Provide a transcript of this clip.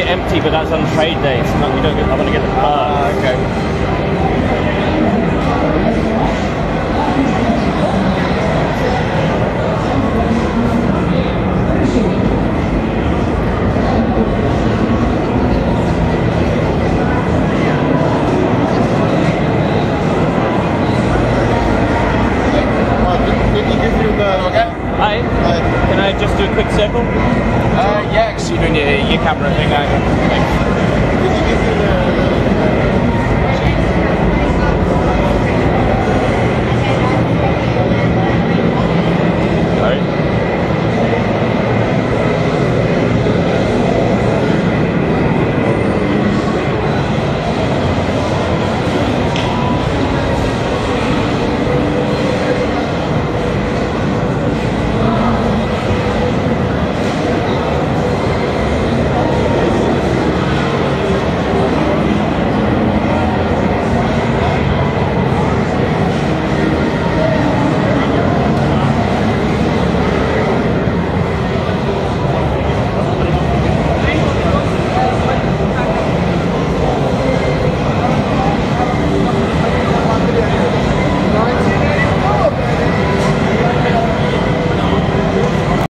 it empty, but that's on trade days. So you don't get. I want to get the cards. Okay. Hi. Can I just do a quick circle? Yeah, because you're doing your camera thing, aren't you? Did you give you the